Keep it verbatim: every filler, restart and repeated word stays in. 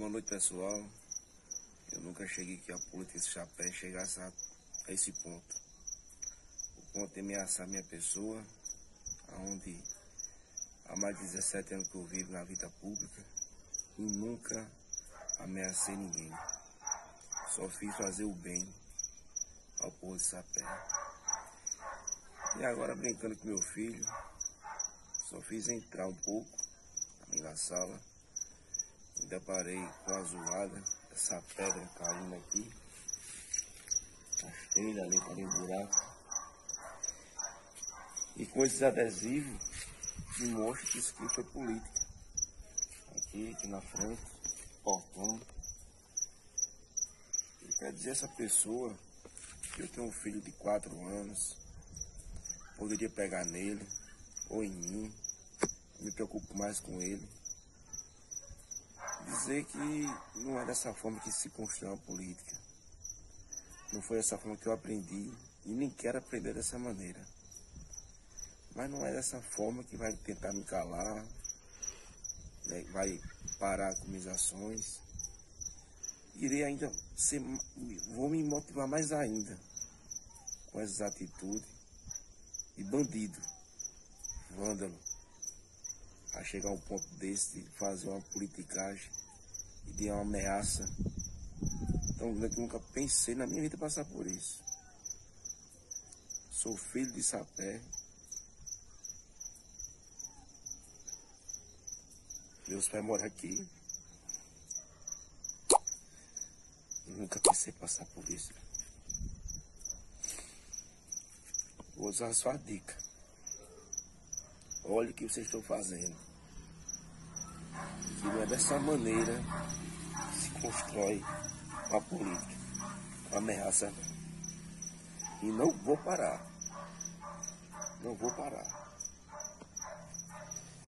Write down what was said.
Boa noite, pessoal. Eu nunca cheguei que a política de Sapé chegasse a, a esse ponto. O ponto de ameaçar minha pessoa, onde há mais de dezessete anos que eu vivo na vida pública e nunca ameacei ninguém. Só fiz fazer o bem ao povo de Sapé. E agora, brincando com meu filho, só fiz entrar um pouco ali na sala. Me deparei com a zoada, essa pedra caindo aqui, as telhas ali para o buraco. E com esses adesivos, me mostra que isso aqui foi política. Aqui, aqui na frente, portão. E quer dizer, essa pessoa, que eu tenho um filho de quatro anos, poderia pegar nele, ou em mim, eu me preocupo mais com ele. Dizer que não é dessa forma que se constrói a política. Não foi dessa forma que eu aprendi e nem quero aprender dessa maneira. Mas não é dessa forma que vai tentar me calar, né? Vai parar com minhas ações. Irei ainda ser, vou me motivar mais ainda com essas atitudes de bandido, vândalo, a chegar a um ponto desse de fazer uma politicagem e de uma ameaça tão grande que eu nunca pensei na minha vida passar por isso. Sou filho de Sapé. Meus pais moram aqui. Eu nunca pensei passar por isso. Vou usar a sua dica. Olha o que vocês estão fazendo. Que não é dessa maneira que se constrói a política. A ameaça não. E não vou parar. Não vou parar.